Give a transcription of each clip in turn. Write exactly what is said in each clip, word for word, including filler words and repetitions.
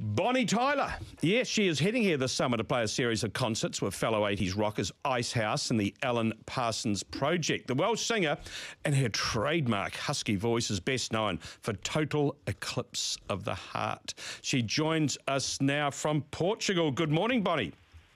Bonnie Tyler. Yes, she is heading here this summer to play a series of concerts with fellow eighties rockers Icehouse and the Alan Parsons Project. The Welsh singer and her trademark husky voice is best known for Total Eclipse of the Heart. She joins us now from Portugal. Good morning, Bonnie.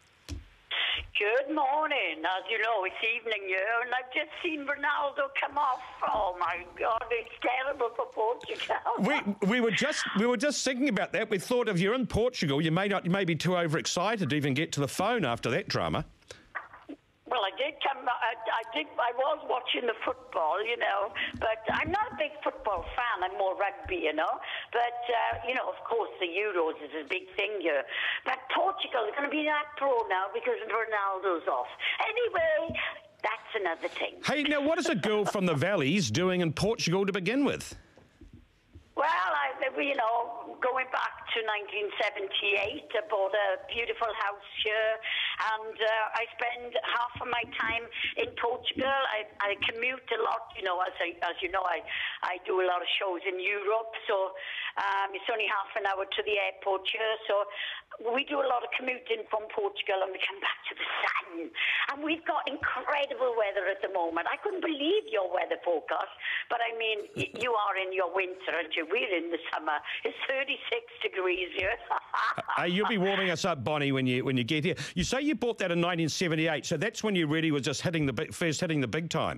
Good morning. As you know, it's evening here, and I've just seen Ronaldo come off. Oh my God, it's terrible for Portugal. we we were just we were just thinking about that. We thought if you're in Portugal, you may not you may be too overexcited to even get to the phone after that drama. Well, I did come. I, I did. I was watching the football, you know, but I'm not a big football fan. I'm more rugby, you know. But uh, you know, of course, the Euros is a big thing here. But Portugal is going to be that pro now because Ronaldo's off. Anyway, that's another thing. Hey, now, what is a girl from the Valleys doing in Portugal to begin with? Well, I, you know, going back to nineteen seventy-eight, I bought a beautiful house here, and uh, I spend half of my time in Portugal. I, I commute a lot, you know, as I, as you know, I, I do a lot of shows in Europe, so um, it's only half an hour to the airport here, so we do a lot of commuting from Portugal, and we come back to the sun, and we've got incredible weather at the moment. I couldn't believe your weather forecast, but I mean, you are in your winter, and you we're in the summer. It's thirty-six degrees here. uh, you'll be warming us up, Bonnie, when you when you get here. You say you bought that in nineteen seventy-eight, so that's when you really were just hitting the big, first hitting the big time.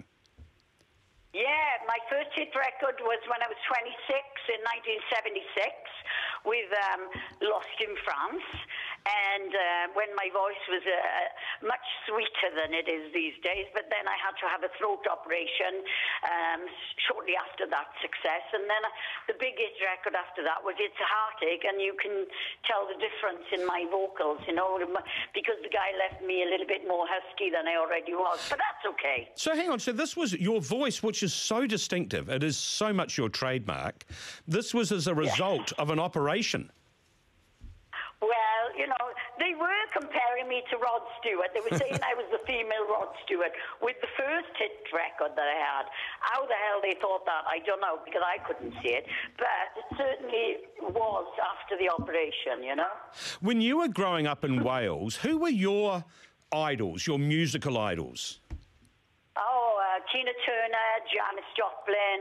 Yeah, my first hit record was when I was twenty-six in nineteen seventy-six with um, Lost in France. And uh, when my voice was uh, much sweeter than it is these days, but then I had to have a throat operation um, shortly after that success. And then uh, the biggest record after that was It's a Heartache, and you can tell the difference in my vocals, you know, because the guy left me a little bit more husky than I already was, but that's okay. So hang on, so this was your voice, which is so distinctive. It is so much your trademark. This was as a result yeah. of an operation. Well, you know, they were comparing me to Rod Stewart. They were saying I was the female Rod Stewart with the first hit record that I had. How the hell they thought that, I don't know, because I couldn't see it. But it certainly was after the operation, you know. When you were growing up in Wales, who were your idols, your musical idols? Oh, uh, Tina Turner, Janis Joplin,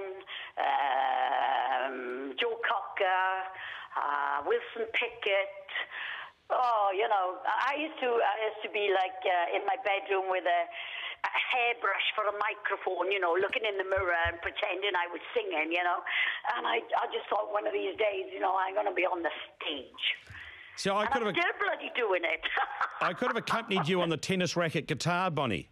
um, Joe Cocker, uh, Wilson Pickett. Oh, you know, I used to I used to be like uh, in my bedroom with a, a hairbrush for a microphone, you know, looking in the mirror and pretending I was singing, you know. And I, I just thought one of these days, you know, I'm going to be on the stage. So I and could I'm have still bloody doing it. I could have accompanied you on the tennis racket guitar, Bonnie.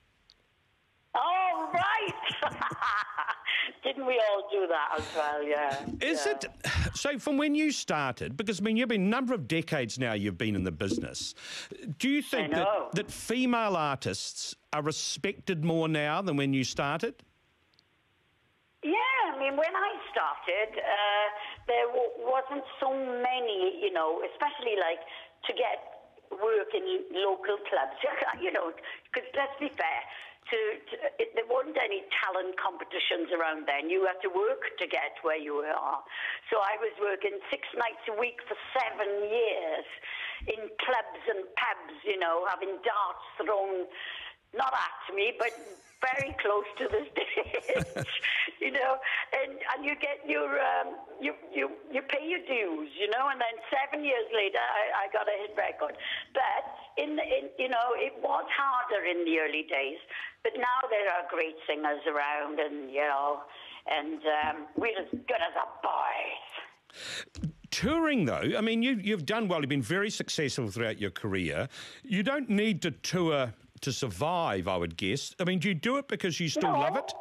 Oh, right. Didn't we all do that as well, yeah. Is yeah. it, so from when you started, because, I mean, you've been a number of decades now you've been in the business, do you think that, that female artists are respected more now than when you started? Yeah, I mean, when I started, uh, there w wasn't so many, you know, especially like to get work in local clubs, you know, because let's be fair, To, to, it, there weren't any talent competitions around then. You had to work to get where you are. So I was working six nights a week for seven years in clubs and pubs, you know, having darts thrown, not at me, but very close to the stage, you know, and, and you get your, um, you, you, you pay your dues, you know, and then seven years later, I, I got a hit record. But, in, in, you know, it was harder in the early days, but now there are great singers around, and, you know, and um, we're as good as the boys. Touring, though, I mean, you, you've done well. You've been very successful throughout your career. You don't need to tour to survive, I would guess. I mean, do you do it because you still no, love it?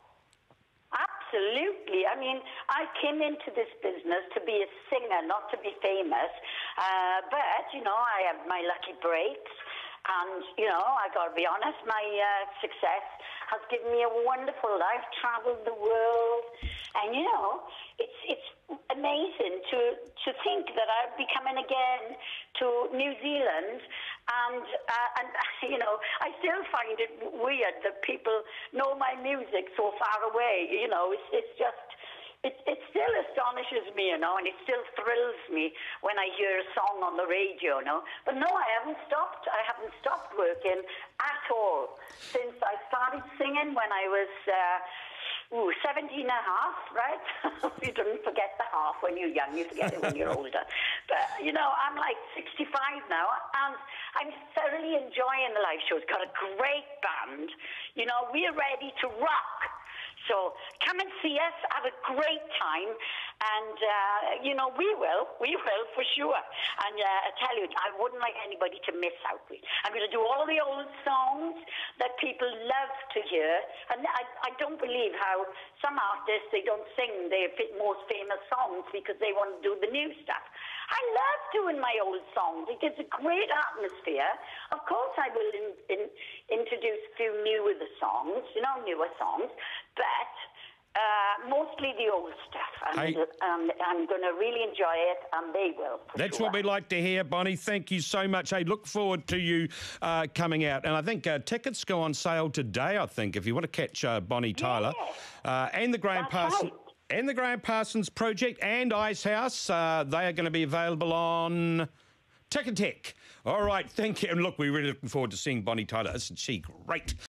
Absolutely. I mean, I came into this business to be a singer, not to be famous. Uh, but, you know, I have my lucky breaks. And, you know, I got to be honest, my uh, success has given me a wonderful life, traveled the world. And, you know, it's it's amazing to, to think that I'll be coming again to New Zealand. And, uh, and, you know, I still find it weird that people know my music so far away. You know, it's, it's just it, it still astonishes me, you know, and it still thrills me when I hear a song on the radio, you know. But no, I haven't stopped. I haven't stopped working at all since I started singing when I was uh, ooh, seventeen and a half, right? You don't forget the half when you're young. You forget it when you're older. But, you know, I'm like sixty-five now, and I'm thoroughly enjoying the live show. It's got a great band. You know, we're ready to rock. So come and see us, have a great time, and, uh, you know, we will, we will for sure. And uh, I tell you, I wouldn't like anybody to miss out. I'm going to do all the old songs that people love to hear, and I, I don't believe how some artists, they don't sing their most famous songs because they want to do the new stuff. I love doing my old songs. It gives a great atmosphere. Of course, I will in, in, introduce a few newer songs, you know, newer songs, but uh, mostly the old stuff. And, Hey. um, I'm going to really enjoy it, and they will. For That's sure. what we like to hear, Bonnie. Thank you so much. Hey, look forward to you uh, coming out. And I think uh, tickets go on sale today, I think, if you want to catch uh, Bonnie Tyler. Yeah. Uh, and the Graham That's Parsons. right. And the Graham Parsons Project and Icehouse, uh, they are going to be available on Ticketek. All right, thank you. And look, we're really looking forward to seeing Bonnie Tyler. Isn't she great?